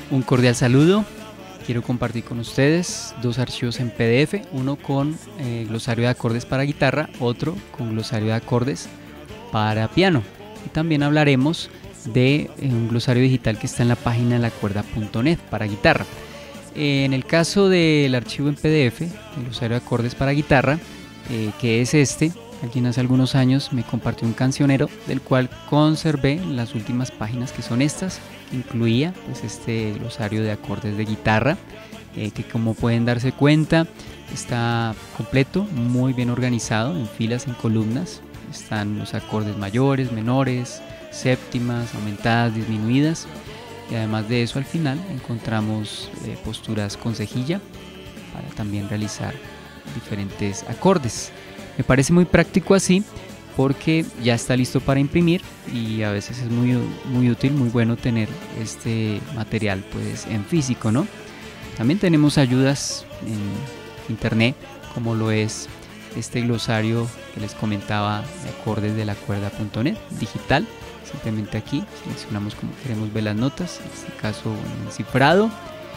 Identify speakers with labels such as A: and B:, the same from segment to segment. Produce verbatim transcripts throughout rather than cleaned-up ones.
A: Un cordial saludo. Quiero compartir con ustedes dos archivos en P D F, uno con eh, glosario de acordes para guitarra, otro con glosario de acordes para piano. Y también hablaremos de eh, un glosario digital que está en la página lacuerda punto net para guitarra. Eh, en el caso del archivo en P D F, el glosario de acordes para guitarra, eh, que es este, alguien hace algunos años me compartió un cancionero del cual conservé las últimas páginas, que son estas. Incluía pues este glosario de acordes de guitarra, eh, que como pueden darse cuenta está completo, muy bien organizado en filas, en columnas. Están los acordes mayores, menores, séptimas, aumentadas, disminuidas, y además de eso al final encontramos eh, posturas con cejilla para también realizar diferentes acordes. Me parece muy práctico así, porque ya está listo para imprimir y a veces es muy, muy útil, muy bueno tener este material pues en físico, ¿no? También tenemos ayudas en internet, como lo es este glosario que les comentaba de acordes de lacuerda punto net digital. Simplemente aquí seleccionamos como queremos ver las notas, en este caso en el cifrado.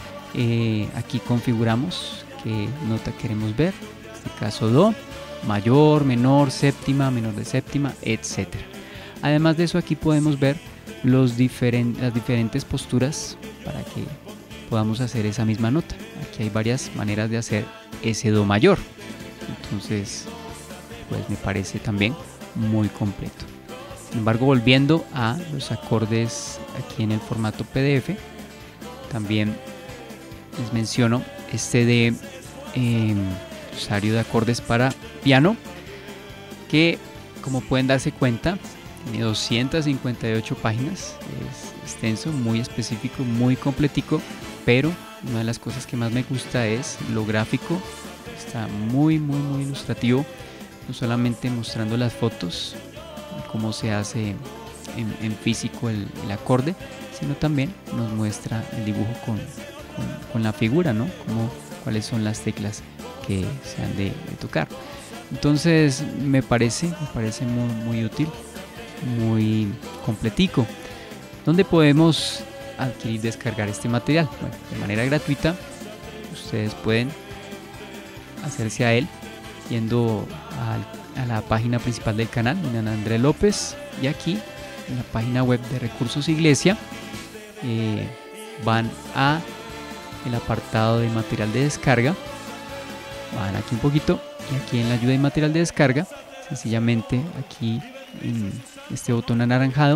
A: Eh, aquí configuramos qué nota queremos ver, en este caso do, mayor, menor, séptima, menor de séptima, etcétera. Además de eso, aquí podemos ver los diferen, las diferentes posturas para que podamos hacer esa misma nota. Aquí hay varias maneras de hacer ese do mayor. Entonces, pues me parece también muy completo. Sin embargo, volviendo a los acordes aquí en el formato P D F, también les menciono este de eh, glosario de acordes para piano, que como pueden darse cuenta tiene doscientas cincuenta y ocho páginas, es extenso, muy específico, muy completico, pero una de las cosas que más me gusta es lo gráfico. Está muy muy muy ilustrativo, no solamente mostrando las fotos, cómo se hace en, en físico el, el acorde, sino también nos muestra el dibujo con, con, con la figura, ¿no? Como, cuáles son las teclas que se han de, de tocar. Entonces me parece, me parece muy, muy útil, muy completico. ¿Dónde podemos adquirir, descargar este material? Bueno, de manera gratuita. Ustedes pueden hacerse a él yendo a, a la página principal del canal, Don Andrés López, y aquí en la página web de Recursos Iglesia eh, van a el apartado de material de descarga. Van aquí un poquito y aquí en la ayuda y material de descarga, sencillamente aquí en este botón anaranjado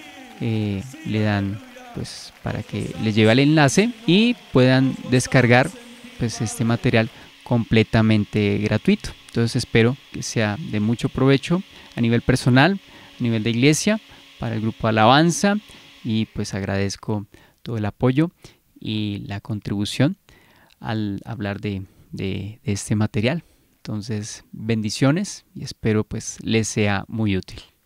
A: eh, le dan pues para que les lleve al enlace y puedan descargar pues este material completamente gratuito. Entonces espero que sea de mucho provecho a nivel personal, a nivel de iglesia, para el grupo Alabanza, y pues agradezco todo el apoyo y la contribución al hablar de De, de este material. Entonces, bendiciones y espero pues les sea muy útil.